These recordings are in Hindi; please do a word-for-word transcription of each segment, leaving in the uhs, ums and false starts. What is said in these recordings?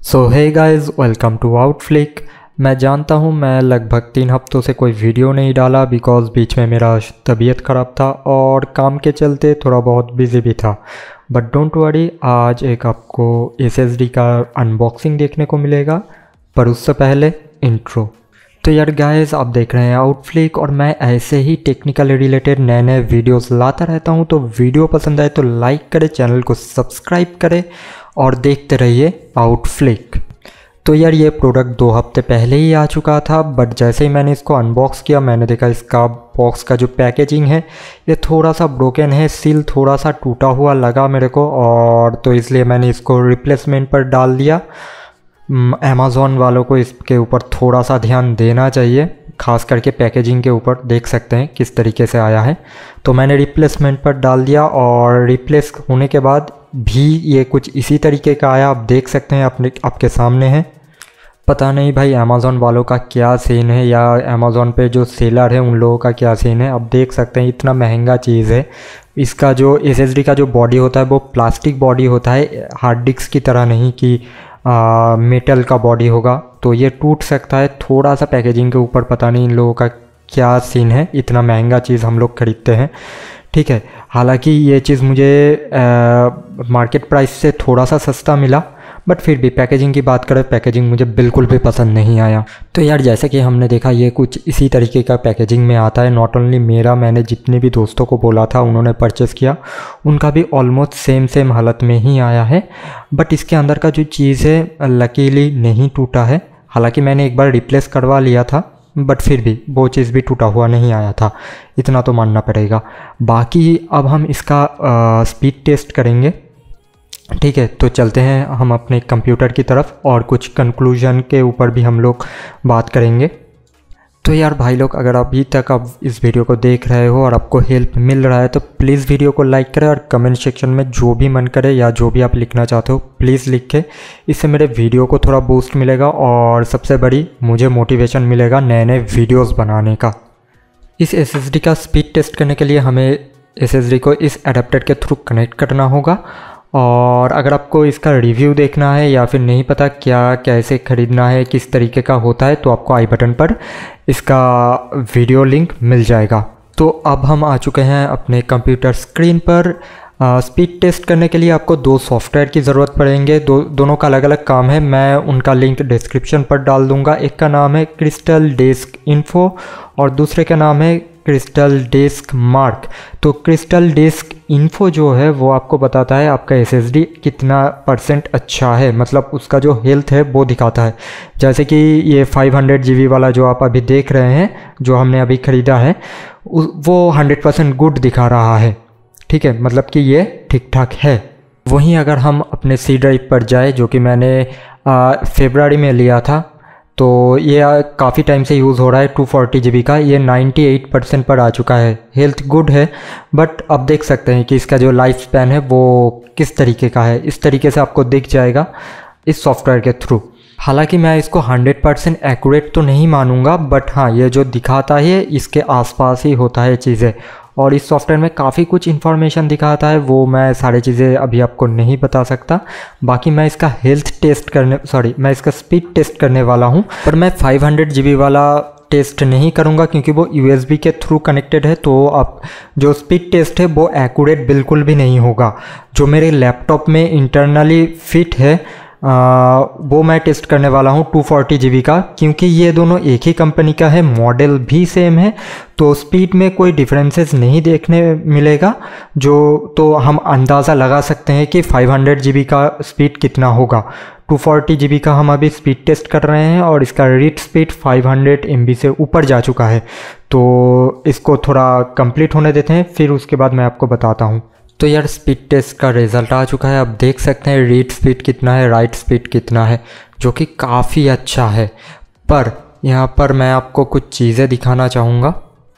So hey guys, welcome to Outflick. मैं जानता हूँ मैं लगभग तीन हफ्तों से कोई वीडियो नहीं डाला बिकॉज़ बीच में मेरा तबीयत ख़राब था और काम के चलते थोड़ा बहुत बिजी भी था। बट डोंट वरी, आज एक आपको एसएसडी का अनबॉक्सिंग देखने को मिलेगा, पर उससे पहले इंट्रो। तो यार गाइस, आप देख रहे हैं आउटफ्लिक और मैं ऐसे ही टेक्निकल रिलेटेड नए नए वीडियोस लाता रहता हूं। तो वीडियो पसंद आए तो लाइक करें, चैनल को सब्सक्राइब करें और देखते रहिए आउटफ्लिक। तो यार ये प्रोडक्ट दो हफ्ते पहले ही आ चुका था, बट जैसे ही मैंने इसको अनबॉक्स किया मैंने देखा इसका बॉक्स का जो पैकेजिंग है ये थोड़ा सा ब्रोकन है, सील थोड़ा सा टूटा हुआ लगा मेरे को, और तो इसलिए मैंने इसको रिप्लेसमेंट पर डाल दिया। अमेज़ॉन वालों को इसके ऊपर थोड़ा सा ध्यान देना चाहिए, खास करके पैकेजिंग के ऊपर। देख सकते हैं किस तरीके से आया है। तो मैंने रिप्लेसमेंट पर डाल दिया और रिप्लेस होने के बाद भी ये कुछ इसी तरीके का आया। आप देख सकते हैं, अपने आपके सामने है। पता नहीं भाई अमेज़ॉन वालों का क्या सीन है या अमेज़ॉन पे जो सेलर है उन लोगों का क्या सीन है। अब देख सकते हैं इतना महंगा चीज़ है। इसका जो एसएसडी का जो बॉडी होता है वो प्लास्टिक बॉडी होता है, हार्ड डिस्क की तरह नहीं कि आ, मेटल का बॉडी होगा, तो ये टूट सकता है थोड़ा सा पैकेजिंग के ऊपर। पता नहीं इन लोगों का क्या सीन है, इतना महंगा चीज़ हम लोग खरीदते हैं, ठीक है। हालांकि ये चीज़ मुझे मार्केट प्राइस से थोड़ा सा सस्ता मिला, बट फिर भी पैकेजिंग की बात करें, पैकेजिंग मुझे बिल्कुल भी पसंद नहीं आया। तो यार जैसे कि हमने देखा ये कुछ इसी तरीके का पैकेजिंग में आता है। नॉट ओनली मेरा, मैंने जितने भी दोस्तों को बोला था उन्होंने परचेस किया, उनका भी ऑलमोस्ट सेम सेम हालत में ही आया है। बट इसके अंदर का जो चीज़ है लकीली नहीं टूटा है। हालांकि मैंने एक बार रिप्लेस करवा लिया था, बट फिर भी वो चीज़ भी टूटा हुआ नहीं आया था, इतना तो मानना पड़ेगा। बाकी अब हम इसका स्पीड टेस्ट करेंगे, ठीक है। तो चलते हैं हम अपने कंप्यूटर की तरफ और कुछ कंक्लूजन के ऊपर भी हम लोग बात करेंगे। तो यार भाई लोग, अगर अभी तक आप इस वीडियो को देख रहे हो और आपको हेल्प मिल रहा है तो प्लीज़ वीडियो को लाइक करें और कमेंट सेक्शन में जो भी मन करे या जो भी आप लिखना चाहते हो प्लीज़ लिखें। इससे मेरे वीडियो को थोड़ा बूस्ट मिलेगा और सबसे बड़ी मुझे मोटिवेशन मिलेगा नए नए वीडियोज़ बनाने का। इस एसएसडी का स्पीड टेस्ट करने के लिए हमें एसएसडी को इस एडेप्टर के थ्रू कनेक्ट करना होगा। और अगर आपको इसका रिव्यू देखना है या फिर नहीं पता क्या कैसे ख़रीदना है, किस तरीके का होता है, तो आपको आई बटन पर इसका वीडियो लिंक मिल जाएगा। तो अब हम आ चुके हैं अपने कंप्यूटर स्क्रीन पर। स्पीड टेस्ट करने के लिए आपको दो सॉफ्टवेयर की ज़रूरत पड़ेंगे, दो दोनों का अलग अलग काम है। मैं उनका लिंक डिस्क्रिप्शन पर डाल दूंगा। एक का नाम है क्रिस्टल डेस्क इन्फो और दूसरे का नाम है क्रिस्टल डेस्क मार्क। तो क्रिस्टल डेस्क इन्फो जो है वो आपको बताता है आपका एसएसडी कितना परसेंट अच्छा है, मतलब उसका जो हेल्थ है वो दिखाता है। जैसे कि ये फाइव हंड्रेड जी बी वाला जो आप अभी देख रहे हैं, जो हमने अभी ख़रीदा है, वो हंड्रेड परसेंट गुड दिखा रहा है, ठीक है, मतलब कि ये ठीक ठाक है। वहीं अगर हम अपने सी ड्राइव पर जाए, जो कि मैंने फरवरी में लिया था, तो ये काफ़ी टाइम से यूज़ हो रहा है, टू फोर्टी जी बी का, ये नाइन्टी एट परसेंट पर आ चुका है। हेल्थ गुड है, बट अब देख सकते हैं कि इसका जो लाइफ स्पैन है वो किस तरीके का है। इस तरीके से आपको दिख जाएगा इस सॉफ्टवेयर के थ्रू। हालांकि मैं इसको हंड्रेड परसेंट एक्यूरेट तो नहीं मानूंगा, बट हाँ ये जो दिखाता है इसके आसपास ही होता है चीज़ें। और इस सॉफ्टवेयर में काफ़ी कुछ इन्फॉर्मेशन दिखाता है, वो मैं सारी चीज़ें अभी आपको नहीं बता सकता। बाकी मैं इसका हेल्थ टेस्ट करने सॉरी मैं इसका स्पीड टेस्ट करने वाला हूँ, पर मैं फाइव हंड्रेड जी बी वाला टेस्ट नहीं करूँगा क्योंकि वो यूएसबी के थ्रू कनेक्टेड है। तो आप जो स्पीड टेस्ट है वो एक्यूरेट बिल्कुल भी नहीं होगा। जो मेरे लैपटॉप में इंटरनली फिट है आ, वो मैं टेस्ट करने वाला हूँ टू फोर्टी जी बी का, क्योंकि ये दोनों एक ही कंपनी का है, मॉडल भी सेम है, तो स्पीड में कोई डिफरेंसेस नहीं देखने मिलेगा। जो तो हम अंदाज़ा लगा सकते हैं कि फाइव हंड्रेड जी बी का स्पीड कितना होगा। टू फोर्टी जी बी का हम अभी स्पीड टेस्ट कर रहे हैं और इसका read speed five hundred M B से ऊपर जा चुका है। तो इसको थोड़ा कंप्लीट होने देते हैं, फिर उसके बाद मैं आपको बताता हूँ। तो यार स्पीड टेस्ट का रिज़ल्ट आ चुका है। अब देख सकते हैं रीड स्पीड कितना है, राइट स्पीड कितना है, जो कि काफ़ी अच्छा है। पर यहाँ पर मैं आपको कुछ चीज़ें दिखाना चाहूँगा।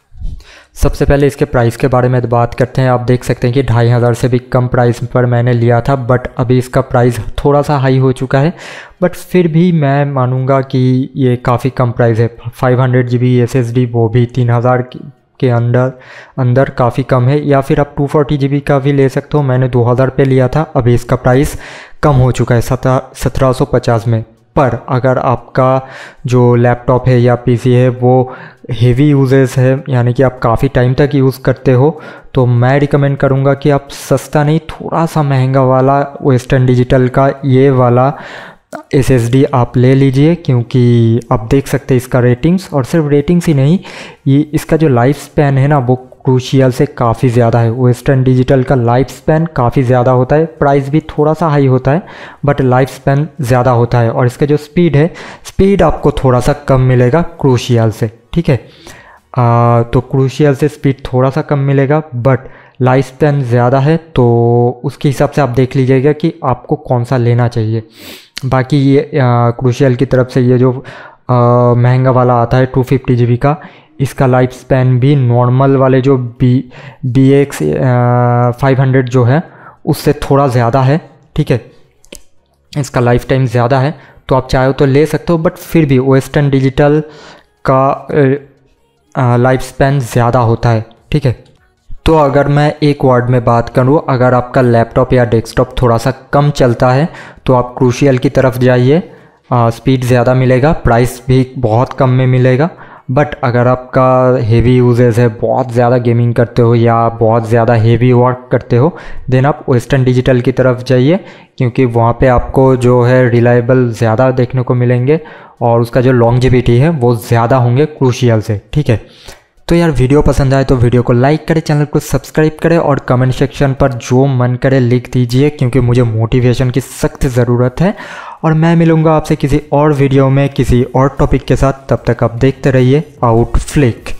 सबसे पहले इसके प्राइस के बारे में बात करते हैं। आप देख सकते हैं कि ढाई हज़ार से भी कम प्राइस पर मैंने लिया था, बट अभी इसका प्राइस थोड़ा सा हाई हो चुका है, बट फिर भी मैं मानूंगा कि ये काफ़ी कम प्राइस है। Five hundred G B S S D, वो भी तीन हज़ार के अंदर अंदर काफ़ी कम है, या फिर आप टू फोर्टी जी बी का भी ले सकते हो। मैंने दो हज़ार पे लिया था, अभी इसका प्राइस कम हो चुका है सत्रह सत्रह सौ पचास में। पर अगर आपका जो लैपटॉप है या पीसी है वो हेवी यूजेस है, यानी कि आप काफ़ी टाइम तक यूज़ करते हो, तो मैं रिकमेंड करूँगा कि आप सस्ता नहीं, थोड़ा सा महंगा वाला वेस्टर्न डिजिटल का ये वाला एस एस डी आप ले लीजिए, क्योंकि आप देख सकते हैं इसका रेटिंग्स, और सिर्फ रेटिंग्स ही नहीं, ये इसका जो लाइफ स्पैन है ना वो क्रूशियल से काफ़ी ज़्यादा है। वेस्टर्न डिजिटल का लाइफ स्पैन काफ़ी ज़्यादा होता है, प्राइस भी थोड़ा सा हाई होता है बट लाइफ स्पैन ज़्यादा होता है। और इसका जो स्पीड है, स्पीड आपको थोड़ा सा कम मिलेगा क्रूशियल से, ठीक है। आ, तो क्रूशियल से स्पीड थोड़ा सा कम मिलेगा बट लाइफ स्पैन ज़्यादा है, तो उसके हिसाब से आप देख लीजिएगा कि आपको कौन सा लेना चाहिए। बाकी ये क्रूशियल की तरफ से ये जो महंगा वाला आता है टू फिफ्टी जी बी का, इसका लाइफ स्पैन भी नॉर्मल वाले जो B B X five hundred जो है उससे थोड़ा ज़्यादा है, ठीक है। इसका लाइफ टाइम ज़्यादा है, तो आप चाहो तो ले सकते हो, बट फिर भी वेस्टर्न डिजिटल का लाइफ स्पैन ज़्यादा होता है, ठीक है। तो अगर मैं एक वर्ड में बात करूँ, अगर आपका लैपटॉप या डेस्कटॉप थोड़ा सा कम चलता है तो आप क्रूशियल की तरफ जाइए, स्पीड ज़्यादा मिलेगा, प्राइस भी बहुत कम में मिलेगा। बट अगर आपका हेवी यूजेस है, बहुत ज़्यादा गेमिंग करते हो या बहुत ज़्यादा हेवी वर्क करते हो, देन आप वेस्टर्न डिजिटल की तरफ जाइए, क्योंकि वहाँ पे आपको जो है रिलायबल ज़्यादा देखने को मिलेंगे और उसका जो लॉन्जेविटी है वो ज़्यादा होंगे क्रूशियल से, ठीक है। तो यार वीडियो पसंद आए तो वीडियो को लाइक करें, चैनल को सब्सक्राइब करें और कमेंट सेक्शन पर जो मन करे लिख दीजिए, क्योंकि मुझे मोटिवेशन की सख्त ज़रूरत है। और मैं मिलूँगा आपसे किसी और वीडियो में किसी और टॉपिक के साथ, तब तक आप देखते रहिए आउटफ्लिक।